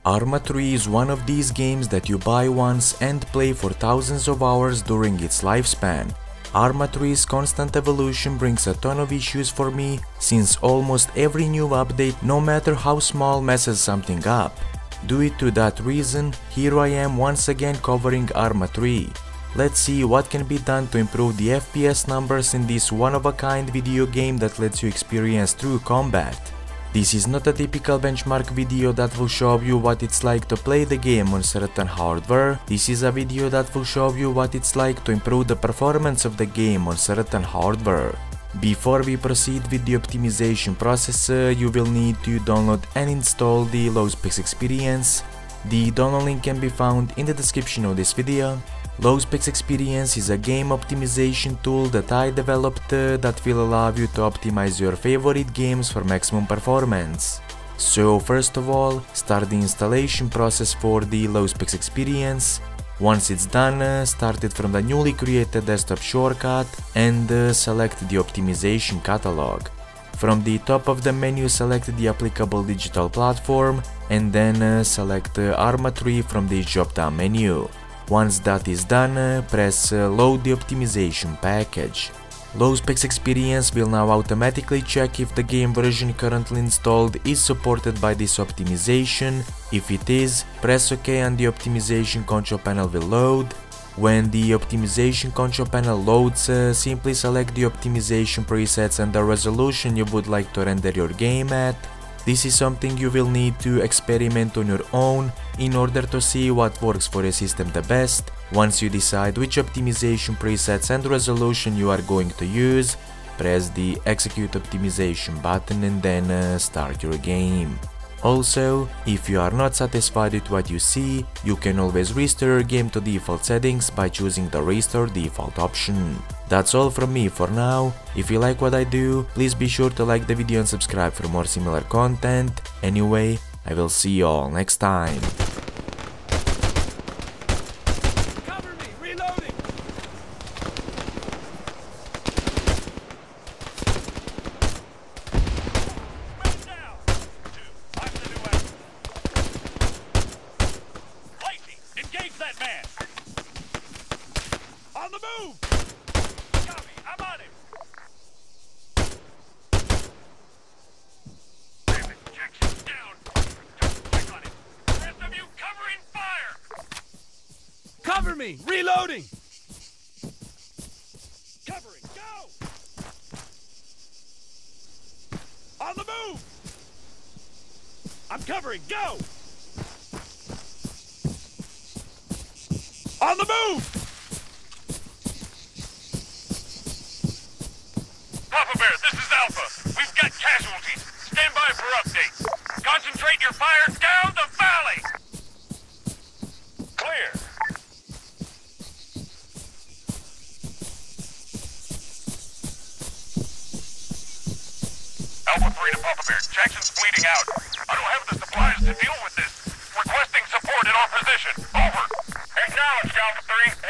Arma 3 is one of these games that you buy once and play for thousands of hours during its lifespan. Arma 3's constant evolution brings a ton of issues for me, since almost every new update, no matter how small, messes something up. Due to that reason, here I am once again covering Arma 3. Let's see what can be done to improve the FPS numbers in this one-of-a-kind video game that lets you experience true combat. This is not a typical benchmark video that will show you what it's like to play the game on certain hardware. This is a video that will show you what it's like to improve the performance of the game on certain hardware. Before we proceed with the optimization process, you will need to download and install the Low Specs Experience. The download link can be found in the description of this video. Low Specs Experience is a game optimization tool that I developed that will allow you to optimize your favorite games for maximum performance. So first of all, start the installation process for the Low Specs Experience. Once it's done, start it from the newly created desktop shortcut and select the optimization catalog. From the top of the menu, select the applicable digital platform and then select Arma 3 from the drop-down menu. Once that is done, press Load the optimization package. Low Specs Experience will now automatically check if the game version currently installed is supported by this optimization. If it is, press OK and the optimization control panel will load. When the optimization control panel loads, simply select the optimization presets and the resolution you would like to render your game at. This is something you will need to experiment on your own in order to see what works for your system the best. Once you decide which optimization presets and resolution you are going to use, press the Execute Optimization button and then start your game. Also, if you are not satisfied with what you see, you can always restore your game to default settings by choosing the Restore Default option. That's all from me for now. If you like what I do, please be sure to like the video and subscribe for more similar content. Anyway, I will see you all next time. Cover me! Reloading! Man down! I'm the new weapon. Lacey, engage that man! On the move! Copy, I'm on him! Damn it, Jackson's down! Just click on him! The rest of you covering fire! Cover me! Reloading! Covering, go! On the move! I'm covering, go! On the move! Papa Bear, this is Alpha. We've got casualties. Stand by for updates. Concentrate your fire down the valley! Clear. Alpha 3 to Papa Bear. Jackson's bleeding out. I don't have the supplies to deal with this. Requesting support at our position. Over. Acknowledged, Alpha 3.